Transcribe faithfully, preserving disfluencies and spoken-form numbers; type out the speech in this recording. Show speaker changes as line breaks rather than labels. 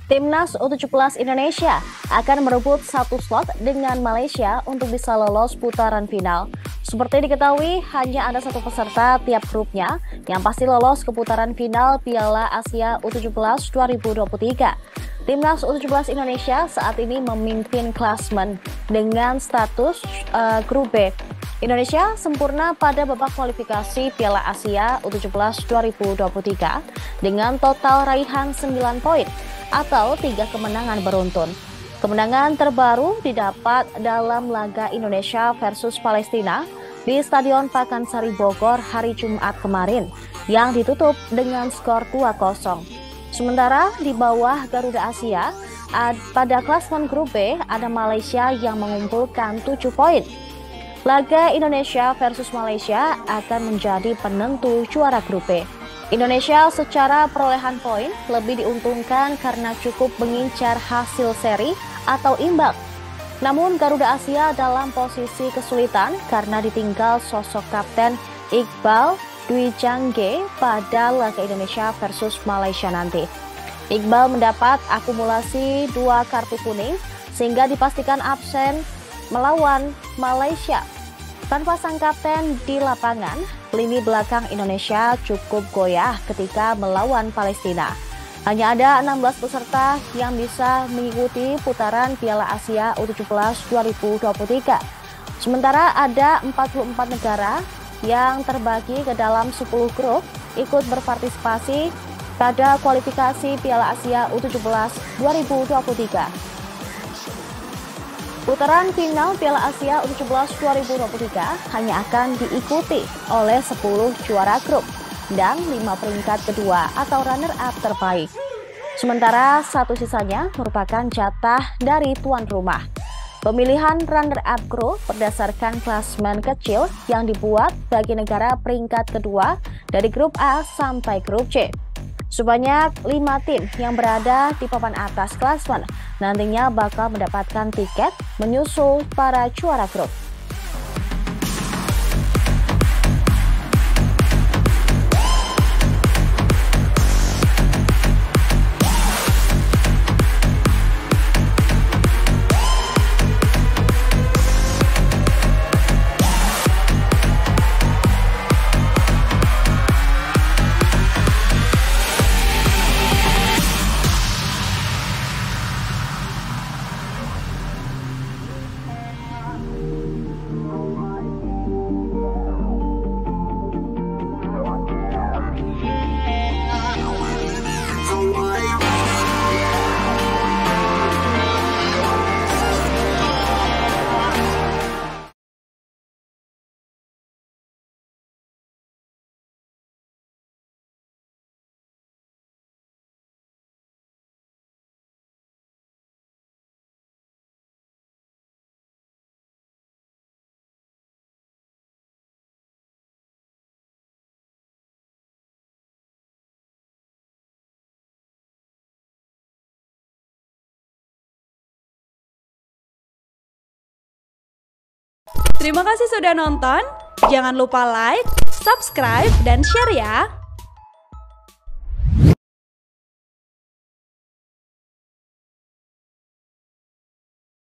Timnas U tujuh belas Indonesia akan merebut satu slot dengan Malaysia untuk bisa lolos putaran final. Seperti diketahui, hanya ada satu peserta tiap grupnya yang pasti lolos ke putaran final Piala Asia U tujuh belas dua ribu dua puluh tiga. Timnas U tujuh belas Indonesia saat ini memimpin klasemen dengan status uh, grup B. Indonesia sempurna pada babak kualifikasi Piala Asia U tujuh belas dua ribu dua puluh tiga dengan total raihan sembilan poin atau tiga kemenangan beruntun. Kemenangan terbaru didapat dalam laga Indonesia versus Palestina di Stadion Pakansari Bogor hari Jumat kemarin yang ditutup dengan skor dua kosong. Sementara di bawah Garuda Asia, pada klasemen grup B ada Malaysia yang mengumpulkan tujuh poin. Laga Indonesia versus Malaysia akan menjadi penentu juara grup B. Indonesia secara perolehan poin lebih diuntungkan karena cukup mengincar hasil seri atau imbang. Namun Garuda Asia dalam posisi kesulitan karena ditinggal sosok kapten Iqbal Dwi Jangge pada laga Indonesia versus Malaysia nanti. Iqbal mendapat akumulasi dua kartu kuning sehingga dipastikan absen melawan Malaysia. Tanpa sang kapten di lapangan, lini belakang Indonesia cukup goyah ketika melawan Palestina. Hanya ada enam belas peserta yang bisa mengikuti putaran Piala Asia U tujuh belas dua ribu dua puluh tiga. Sementara ada empat puluh empat negara yang terbagi ke dalam sepuluh grup ikut berpartisipasi pada kualifikasi Piala Asia U tujuh belas dua ribu dua puluh tiga. Putaran final Piala Asia U tujuh belas dua ribu dua puluh tiga hanya akan diikuti oleh sepuluh juara grup dan lima peringkat kedua atau runner-up terbaik. Sementara satu sisanya merupakan jatah dari tuan rumah. Pemilihan runner-up grup berdasarkan klasemen kecil yang dibuat bagi negara peringkat kedua dari grup A sampai grup C. Sebanyak lima tim yang berada di papan atas klasemen nantinya bakal mendapatkan tiket menyusul para juara grup.
Terima kasih sudah nonton. Jangan lupa like, subscribe, dan share ya.